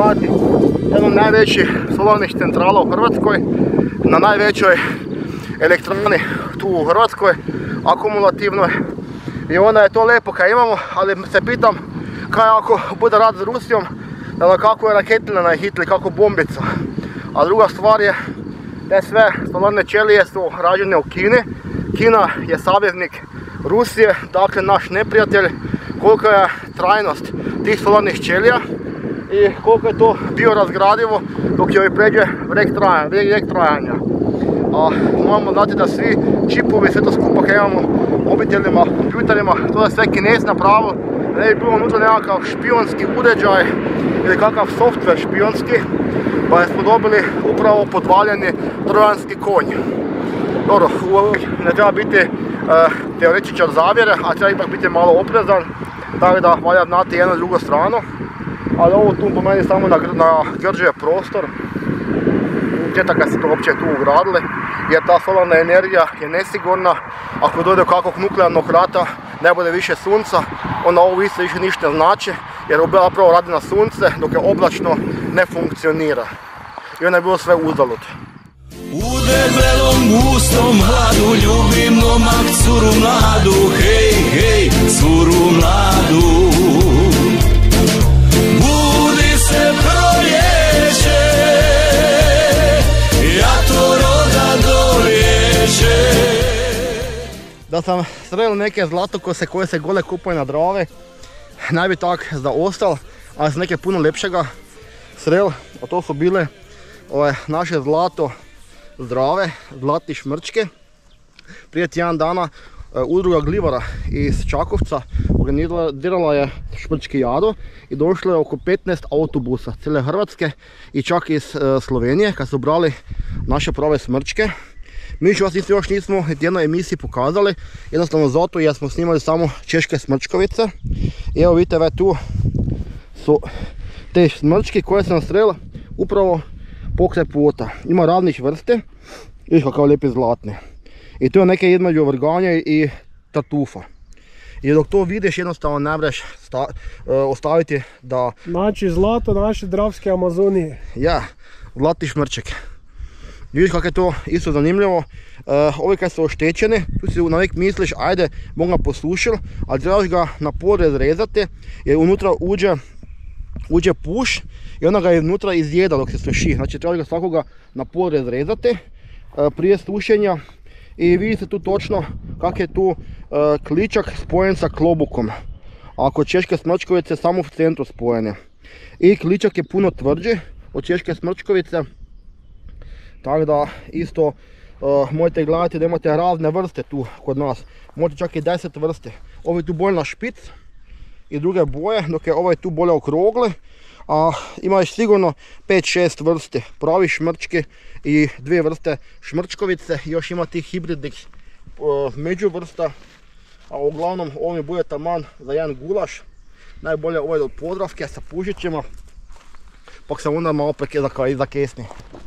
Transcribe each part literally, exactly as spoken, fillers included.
gledati jednu od najvećih solarnih centrala u Hrvatskoj, na najvećoj elektrani tu u Hrvatskoj, akumulativnoj. I onda je to lijepo kad imamo, ali se pitam kaj ako bude rat s Rusijom, da kako je raketina na hitli, kako bombica. A druga stvar je, te sve solarne ćelije su rađene u Kini. Kina je saveznik Rusije, dakle naš neprijatelj. Koliko je trajnost tih solarnih ćelija i koliko je to biorazgradivo dok joj pređe vijek trajanja. A moramo znati da svi čipovi, sve to skupa kad imamo mobitelima, kompjuterima, to je sve Kinezi napravili, da ne bi bilo unutra nekakav špionski uređaj ili kakav softver špionski, pa smo dobili upravo podvaljeni trojanski konj. Dobro, ne treba biti uh, teoretičar zavjere, a treba ipak biti malo oprezan, tako da valja znati jednu i drugu stranu. Ali ovo tu po meni samo nagrđuje prostor, šteta kad se to uopće tu ugradili, jer ta solarna energija je nesigurna. Ako dođe do kakvog nuklearnog rata, ne bude više sunca, onda ovo isto više ništa ne znači, jer zapravo radi na sunce, dok je oblačno ne funkcionira. I onda je bilo sve uzalud. U debelom gustom hladu ljubim momak curu mladu, hej, hej, curu mladu. Budi se proljeće, ja to roda doljeće. Da sam sreo neke zlatokose koje se gole kupaju na Drave, ne bi tak zaostal, ali sam neke puno lepšega sreo, a to su bile ove naše zlato zdrave, zlatni šmrčke. Prije tjedan dana udruga Glivara iz Čakovca organizirala je šmrčkijadu i došlo je oko petnaest autobusa cijele Hrvatske i čak iz Slovenije kad su brali naše prave smrčke. Mi ću vas još nismo niti jednoj emisiji pokazali, jednostavno zato jer smo snimali samo češke smrčkovice. I evo vidite, ve tu su te smrčke koje sam nastrelila upravo pokraj puta. Ima raznih vrste, vidiš kakav lijepi zlatni. I to je neke između vrganja i tartufa. I dok to vidiš jednostavno ne mreš ostaviti da... Znači zlato naše dravske Amazonije. Ja, zlatni šmrček. Vidiš kako je to isto zanimljivo. Uh, ovi kad su oštećeni, tu si uvijek misliš ajde, bom ga poslušil, ali trebaš ga na pol razrezati jer unutra uđe, uđe puš i onda ga iznutra izjeda dok se suši. Znači trebaš ga svakoga na pol razrezati uh, prije sušenja. I vidite tu točno kak je tu uh, kličak spojen sa klobukom. A kod češke smrčkovice samo u centru spojene. I kličak je puno tvrđi od češke smrčkovice. Tako da isto uh, možete gledati da imate razne vrste tu kod nas. Možete čak i deset vrste. Ovo je tu bolje na špic i druge boje, dok je ovaj tu bolje okrogle. A imaš sigurno pet šest vrste pravi šmrčke i dvije vrste šmrčkovice. Još ima tih hibridnih uh, međuvrsta. A uglavnom ovo mi bude taman za jedan gulaš. Najbolje ovaj od Podravke sa pužićima. Pak se onda malo preke zakesni.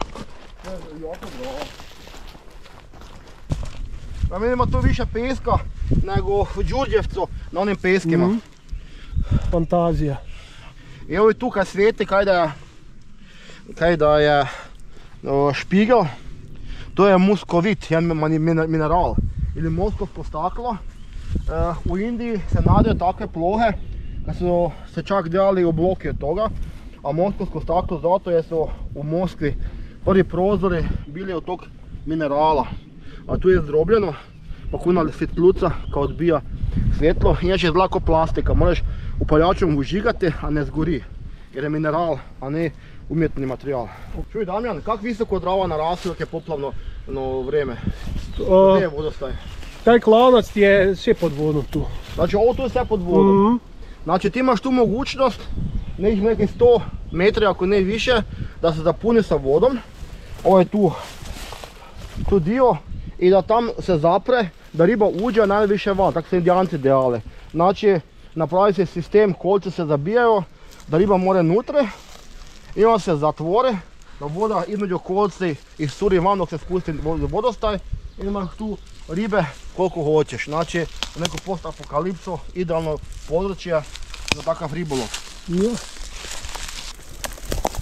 Pa mi ima tu više peska nego u Đurđevcu na onim peskima. Mm-hmm. Fantazija. I evo tu kad svijeti kaj da je, kaj da je o, špigel, to je muskovit, jedan mineral ili moskovsko staklo. E, u Indiji se nadaju takve plohe kad su se čak delali obloke od toga, a moskovsko staklo zato jer su u Moskvi prvi prozori bili od tog minerala. A tu je zdrobljeno, pa kuna svjetluca kao odbija svjetlo, inače je zlako plastika, moraš upaljačom užigati, a ne zgori, jer je mineral, a ne umjetni materijal. Čuj Damjan, kako visoko Drava narasla dok je poplavno no, vrijeme? Gdje je vodostaj? Taj klanac je sve pod vodom tu. Znači ovo tu je sve pod vodom. Mm-hmm. Znači ti imaš tu mogućnost, nekih nekih sto metri ako ne više, da se zapuni sa vodom. Ovo je tu, tu dio i da tam se zapre, da riba uđe najviše van, tako se Indijanci delali. Znači napravi se sistem, kolce se zabijaju, da riba more nutre i onda se zatvore, da voda između kolci iscuri van dok se spusti vodostaj i imaš tu ribe koliko hoćeš. Znači neko post apokalipso, idealno područje za takav ribolov. Ja.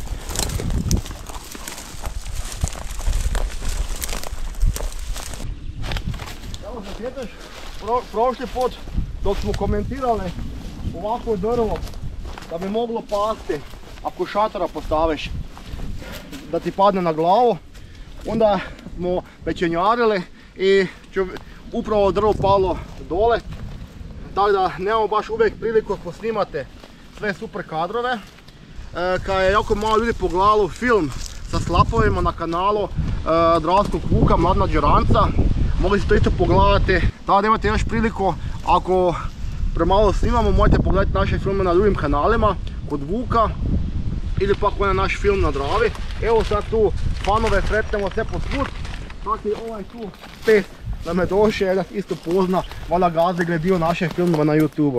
Ako se sjeteš, pro, prošli put dok smo komentirali ovako drvo da bi moglo pasti ako šatora postaviš da ti padne na glavu, onda smo pečenjarili i upravo drvo palo dole, tako da nemamo baš uvijek priliku posnimati sve super kadrove. E, kad je jako malo ljudi pogledalo film sa slapovima na kanalu e, Dravskog Vuka, Mladena Đeranca, mogli ste to isto pogledati, tako da imate još priliku, ako premalo snimamo, možete pogledati naše filme na drugim kanalima, kod Vuka, ili pak onaj naš film na Dravi. Evo sad tu fanove sretnemo sve po svud, tako i ovaj tu pes nam je došao, jedan isto pozna, valjda gazde gledio naše filmove na YouTube-u.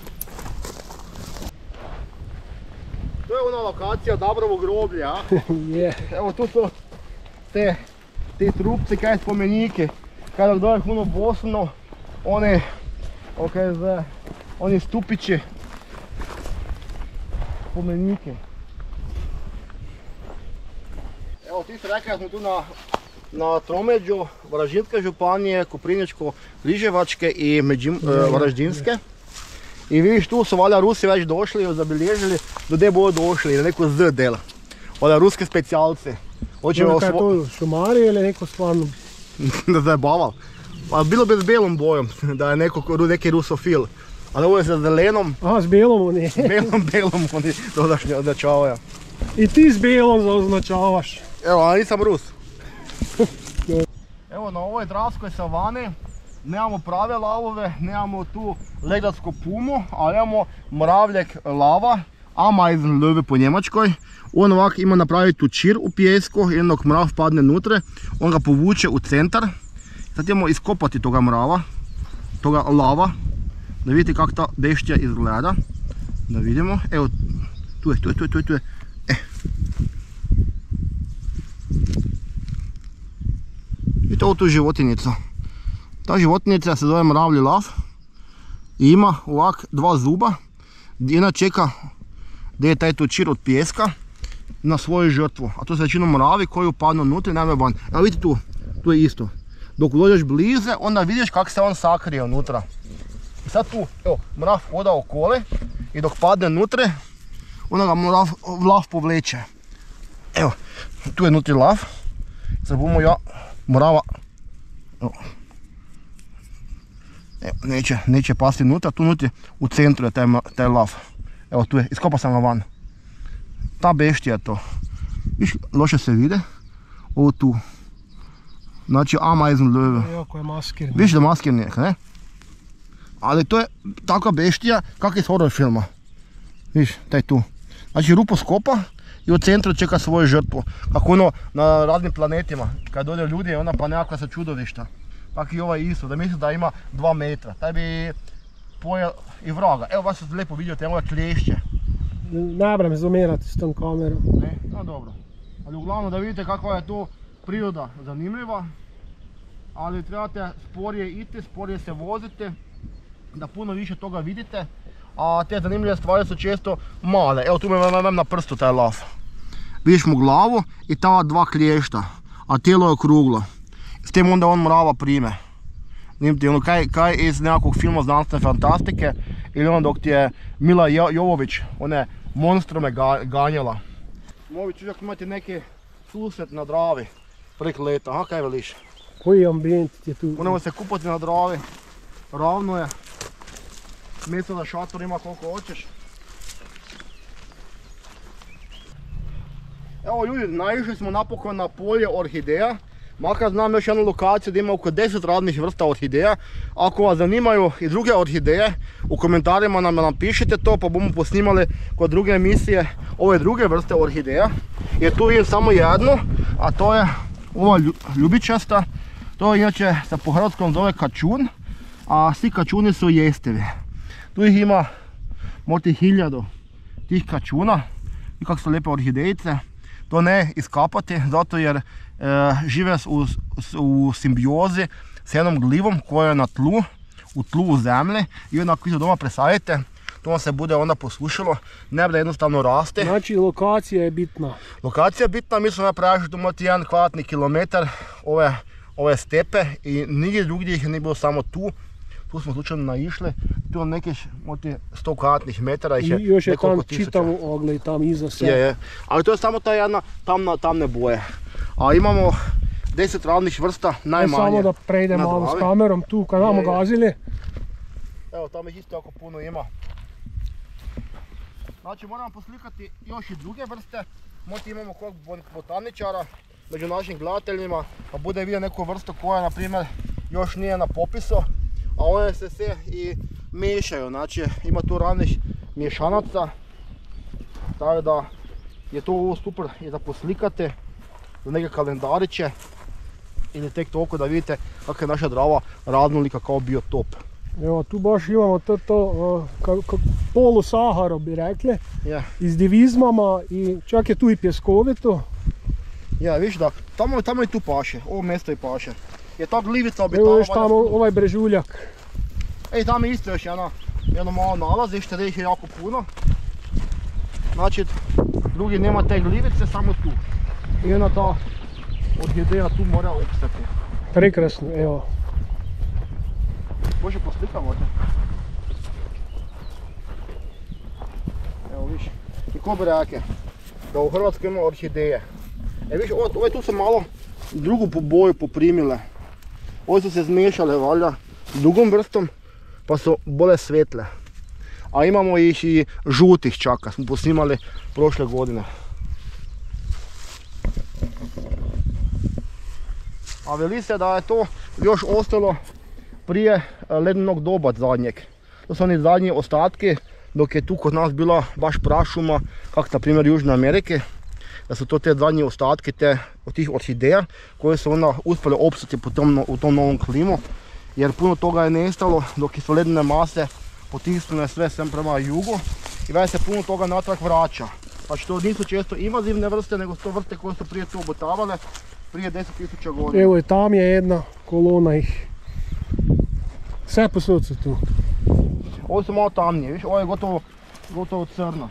To je ona lokacija Dabrovo groblje, a? Je. Evo tu su te, te trupci, kaj spomenike, kada dođeš puno Bosno, one, okay, zve, oni stupići, spomenike. Evo ti se rekao da smo tu na, na tromeđu Varaždinske županije, Koprivničko-križevačke i Međim, e, Varaždinske. I vidiš tu su valjda Rusi već došli i zabilježili do gdje bodo došli, na neko Z del. Valjda ruske specijalce. Ono kaj je to, šumari ili neko stvarno? Da zajebaval. Pa bilo bi s belom bojom, da je neko, neki rusofil. Ali ovo je sa zelenom. Aha, s belom oni. S belom, belom oni dodašnje označavaju. I ti s belom zaoznačavaš. Evo, a nisam Rus. Evo na ovoj Dravskoj savani nemamo prave lavove, nemamo tu legdatsku pumu, ali imamo mravljek lava, Ameisenlöwe po njemačkoj. On ovak ima napraviti tu čir u pijesku, jednog mrav padne nutre, on ga povuče u centar. Sad imamo iskopati toga mrava, toga lava, da vidite kako ta beštija izgleda. Da vidimo, evo, tu je, tu je, tu je, tu je, tu je. E. Vidite ovu tu životinjicu. Ta životinjica se zove mravlji lav i ima ovak dva zuba, jedna čeka gdje je taj tu čir od pijeska na svoju žrtvu, a to su većinom mravi koji upadnu unutra i najme van. Evo vidite tu, tu je isto. Dok dođeš bliže, onda vidiš kako se on sakrije unutra. I sad tu, evo, mrav oda okole i dok padne unutra, onda ga mrav, lav povleče. Evo, tu je nutri lav. Sad budemo ja mrava, evo, evo neće, neće pasti unutra, tu nutri u centru je taj, taj lav. Evo tu je, iskopao sam ga van. Ta beštija je to. Viš, loše se vide. Ovo tu. Znači Ameisenlöwe. Evo ko je maskirni. Viš da maskirni je, ne? Ali to je takva beštija kak iz horror filma. Viš, taj tu. Znači rupu skopa i u centru čeka svoju žrtvu. Kako ono na raznim planetima. Kad dođe ljudi, ona pa nekakva sa čudovišta. Tako i ovaj isto, da misli da ima dva metra. Taj bi pojel i vraga. Evo baš se lijepo vidite, evo je klješće. Ne brem zoomirati s tom kamerom. Ne, no dobro. Ali uglavnom da vidite kakva je to priroda zanimljiva. Ali trebate sporije iti, sporije se vozite, da puno više toga vidite. A te zanimljive stvari su često male. Evo tu me imam na prstu taj lav. Vidiš mu glavu i ta dva klješta, a tijelo je okruglo. S tim onda on mrava prime. Nimti, ono kaj, kaj iz nekakvog filma znanstvene fantastike ili ono dok ti je Mila Jovović one monstrume ga, ganjala. Movi čuđak imati neki susret na Dravi prek leta, aha kaj veliš? Koji ambijent je tu? Možemo se kupati na Dravi, ravno je. Mjesto da šator ima koliko hoćeš. Evo ljudi, naišli smo napokon na polje orhideja. Makar znam još jednu lokaciju gdje ima oko deset raznih vrsta orhideja. Ako vas zanimaju i druge orhideje, u komentarima nam napišite to pa bomo posnimali kod druge emisije ove druge vrste orhideja. Jer tu je samo jedno, a to je ova ljubičasta. To inače se po hrvatskom zove kačun, a svi kačuni su jestivi. Tu ih ima možda hiljadu tih kačuna i kako su lijepe orhidejice. To ne iskapati zato jer e, žive u, u simbiozi s jednom glivom koja je na tlu, u tlu u zemlji i onda ako ih doma presadite, to vam se bude onda posušilo, ne bude jednostavno raste. Znači lokacija je bitna. Lokacija je bitna, mi smo napravili tu imati jedan kvadratni kilometar ove ove stepe i nigdje drugdje ih nije bilo, samo tu. Tu smo slučajno naišli, tu je nekih sto kvadratnih metara, ih je I još je nekoliko tam tisuća. čitavo ogled tam iza sve. Je, je. Ali to je samo ta jedna tamna, tamne boje. A imamo deset raznih vrsta, najmanje. Samo da prejdem na malo s Dravi. kamerom tu kad namo Je, je. gazili. Evo, tamo ih isto jako puno ima. Znači moramo poslikati još i druge vrste. Možda imamo kog botaničara među našim gledateljima, pa bude vidio neku vrstu koja, na primjer, još nije na popisu, a one se sve i miješaju. Znači ima tu raznih miješanaca, tako da je to ovo super i da poslikate za neke kalendariće ili tek toliko da vidite kako je naša Drava raznolika kao biotop. Evo tu baš imamo to, to uh, ka- ka- polu Saharo bi rekli, Ja, i s divizmama i čak je tu i pjeskovito. ja, viš da, tamo, tamo i tu paše, ovo mjesto i paše. Je ta glivica Evo obitava. još tamo ovaj brežuljak. Ej, tamo je isto još jedna, jedno malo nalazište, da ih je jako puno. Znači, drugi nema te glivice, samo tu. I jedna ta orhideja tu mora opstati. Prekrasno, evo. Može poslikamo te. Evo viš, i ko bi reke, da u Hrvatskoj ima orhideje. E viš, ove, ove tu se malo drugu po boju poprimile. Ove su se zmiješale valjda s drugom vrstom, pa su bole svetle. A imamo ih i žutih čaka, smo posnimali prošle godine. A veli se da je to još ostalo prije ledenog doba zadnjeg. To su oni zadnji ostatki, dok je tu kod nas bila baš prašuma, kako na primjer Južne Amerike. Da su to te zadnji ostatki te, od tih orhideja koje su onda uspjeli opstati po tom, u tom novom klimu. Jer puno toga je nestalo dok su ledene mase potisnule sve sem prema jugu. I već se puno toga natrag vraća. Znači to nisu često invazivne vrste, nego su to vrste koje su prije tu obitavale, prije deset tisuća godina. Evo i tam je jedna kolona ih. Sve posud su tu. Ovo su malo tamnije, viš, ovo je gotovo, gotovo crno.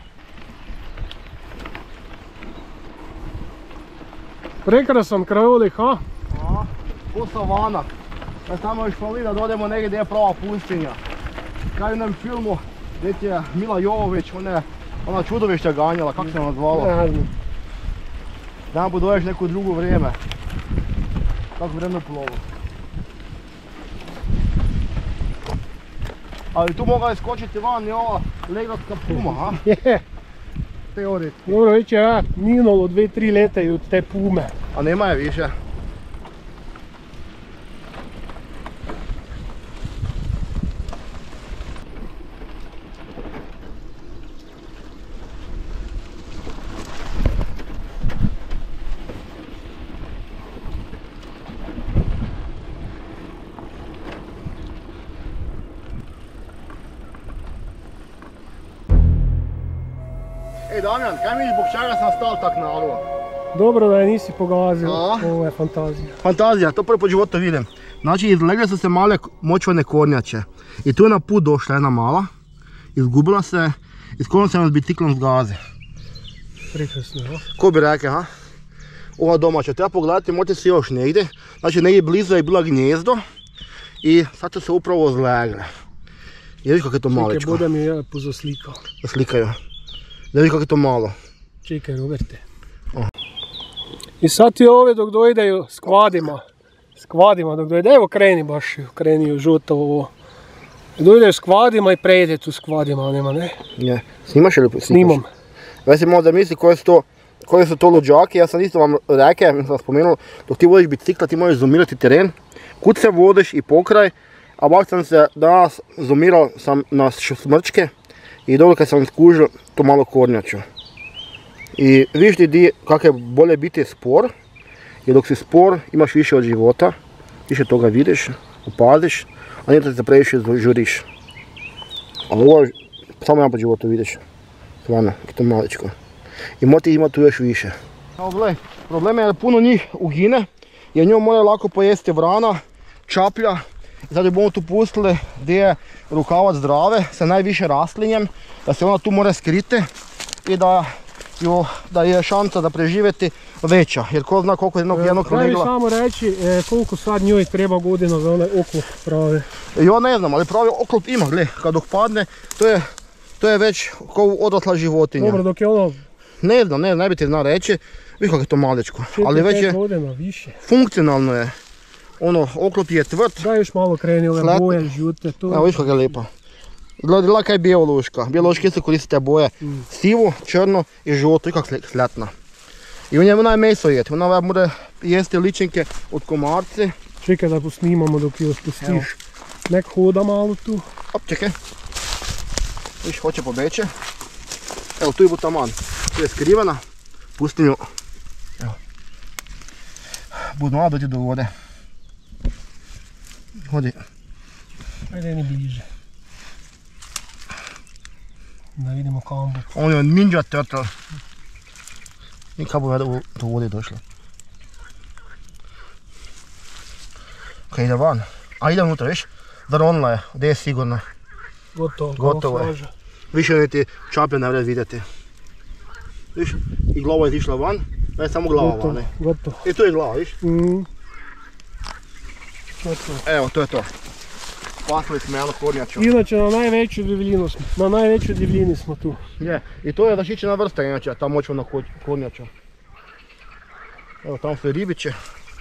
Prekrasan krajolik, ha? A, ko savana. Ja samo još fali da dodemo negdje gdje je prava pustinja. Kao u onom filmu gdje je Mila Jovović, ona, ona čudovišta ganjala, kako se ona zvala? Ne znam. Da nam doješ neko drugo vrijeme. Kako vrijeme plovo. Ali tu mogla iskočiti van i ova legratska puma, ha? Je. Teoretski. Dobro, već je ja minulo dve, tri leta i od te pume. A nema je više. Ej Damjan, kaj mi zbog čega sam stal tak nalo? Dobro da je nisi pogazio, A? ovo je fantazija. Fantazija, to prvi po životu vidim. Znači izlegle su se male močvane kornjače. I tu je na put došla jedna mala, izgubila se i skoro se nas biciklom zgazi. Prekrasno, ha? Ko bi rekao, ha? Ova domaća, treba pogledati, možete se još negdje. Znači negdje blizu je bila gnjezdo i sad su se upravo zlegle. I vidiš kako je to Čekaj, maličko. bude mi je pozaslikao. Da slikaju. Da vidiš kako je to malo. Čekaj, Roberte. O. I sad ti ove dok dojdeju s kvadima, s kvadima dok dojde, evo kreni baš, kreni u žuto ovo. Dojdeju s kvadima i prejde tu s kvadima, nema ne? Je. Snimaš ili snikaš? Snimam. Već si malo zamisli koje su to, koje su to luđaki, ja sam isto vam rekao, mislim sam spomenuo, dok ti vodiš bicikla ti možeš zoomirati teren, kud se vodiš i pokraj, a baš sam se danas zoomirao sam na smrčke i dobro kad sam skužio to malo kornjaču. I vidiš ti di kako je bolje biti spor, jer dok si spor imaš više od života, više toga vidiš, upaziš, a nije da se previše žuriš. A ovo samo jedan po životu vidiš, stvarno, to maličko. I moti ima tu još više. Problem je da puno njih ugine, jer njoj mora lako pojesti vrana, čaplja. I sad ju bomo tu pustili gdje je rukavac Drave sa najviše rastlinjem, da se ona tu mora skriti i da jo, da je šansa da preživjeti veća, jer ko zna koliko jednog jednog Treba mi negla. samo reći e, koliko sad njoj treba godina za onaj oklop pravi. Ja ne znam, ali pravi oklop ima, gle, kad dok padne, to je, to je već kao odrasla životinja. Dobro, dok je ono Ne znam, ne, ne bi ti zna reći, vidi kako je to malečko, ali već je, godina više. funkcionalno je. Ono, oklop je tvrd. Daj još malo kreni ove Slat- boje, žute, to. Evo viš kako je lijepa. Gledaj kaj je bijeluška. Bijeluški se koriste te boje. Mm. Sivo, črno i žuto i kak sletna. I u njemu ona je meso jeti. Ona bude jesti ličinke od komarci. Čekaj da posnimamo dok je spustiš. Evo. Nek hoda malo tu. Op, čekaj. Viš, hoće pobeće. Evo, tu je butaman. Tu je skrivena. Pustim ju. Evo. Budu malo dođe do vode. Hodi. Ajde ni bliže. Da vidimo kam bu. On je ninja turtle. I kako bi u do vode došla. Kaj ide van. A ide unutra, viš? Zaronila je, gdje je sigurno. Gotovo. Gotovo je. kamuflaža. Više niti čaplje ne vred vidjeti. Viš? I glava je išla van, da je samo glava van. Gotovo, Ne? gotovo. I tu je glava, viš? Mm. Gotovo. Evo, to je to. Spasili smo jednu kornjaču. Inače na najveću divljinu smo. Na najvećoj divljini smo tu. Je, i to je zaštićena vrsta inače, ta moćna kornjača. Evo, tamo su i ribiće.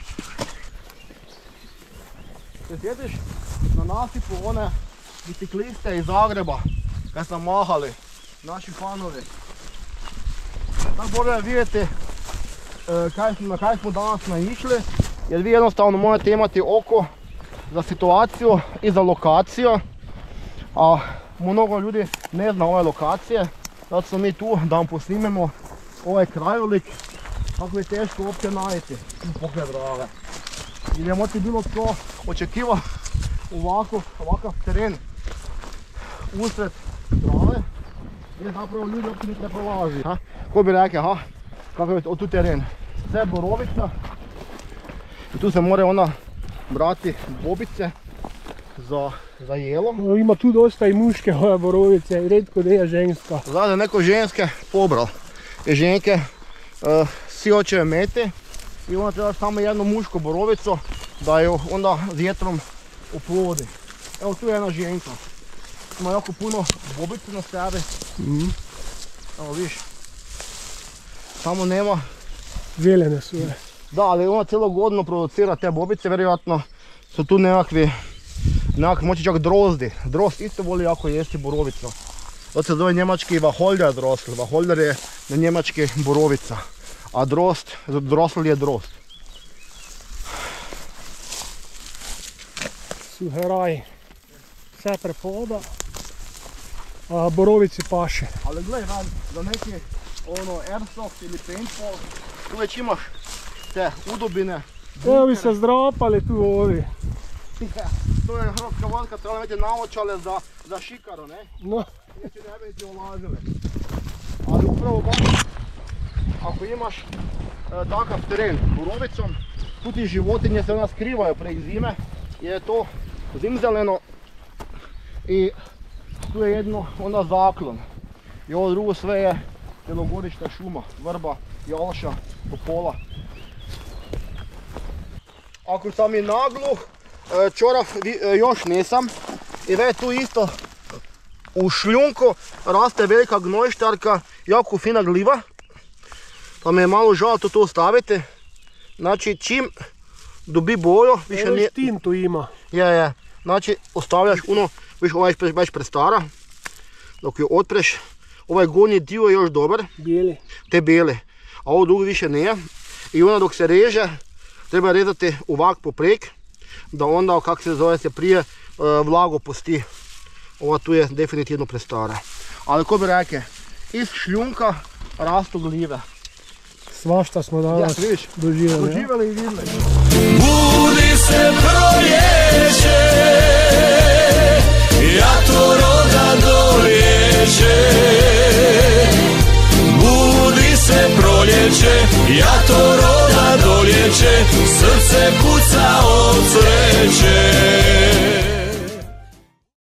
Se sjetiš na nasipu one bicikliste iz Zagreba, kad sam mahali, naši fanovi. Tako bolje vidjeti e, kaj smo, na kaj smo danas naišli, jer vi jednostavno morate imati oko za situaciju i za lokaciju, a mnogo ljudi ne zna ove lokacije, zato smo mi tu da vam posnimemo ovaj krajolik, kako je teško uopće najeti u pokraj Drave. I ne moći bilo tko očekiva ovako, ovakav teren usred Drave, gdje zapravo ljudi uopće ne prolazi. Ha? Ko bi rekao, ha, kako je tu teren? Sve borovica i tu se mora ona brati bobice za, za jelo. Ima tu dosta i muške ove borovice i redko da je ženska. Zada je neko ženske pobral. I ženke uh, si očeve mete i onda treba samo jednu mušku borovicu da ju onda s vjetrom oplodi. Evo tu je jedna ženka. Ima jako puno bobice na sebi. Mm. Evo viš. Samo nema. Zelene su je. Da, ali ona cijelo godinu producira te bobice, vjerojatno su tu nekakvi, nekakvi moći čak drozdi. Drozd isto voli jako jesti borovicu. To se zove njemački Wacholder drosl. Wacholder je na njemački borovica, a drozd, drosl je drozd. Suheraj. Sve prepoda. A borovici paše. Ali gledaj, van, za neki ono airsoft ili paintball, tu već imaš te udobine. Evo bi se zdrapali tu ovi. To je hrvatska vodka, treba imati naočale za, za šikaru, ne? No. Znači ne bi ti olazili. Ali upravo baš, ako imaš e, takav teren borovicom, tu ti životinje se ona skrivaju prek zime, jer je to zimzeleno i tu je jedno onda zaklon. I ovo drugo sve je cjelogodišnja šuma, vrba, jalša, topola. Ako sam i nagluh, e, čorav vi- e, još nisam i već tu isto u šljunku raste velika gnojštarka, jako fina gljiva, pa me je malo žal to tu ostaviti. Znači čim dobi boju, više Evo nije... i tintu ima. Je, je. Znači ostavljaš ono, viš ovaj je već prestara, dok ju otpreš, ovaj gornji dio je još dobar, Bijeli. te bijele, a ovo drugo više nije. I onda dok se reže, treba rezati ovak poprek, da onda, kako se zove, se prije e, vlago pusti. Ova tu je definitivno prestara. Ali ko bi rekao, iz šljunka rastu gljive. Svašta smo danas Ja, vidiš, doživjeli. ja? Doživjeli i vidjeli. Budi se proljeće.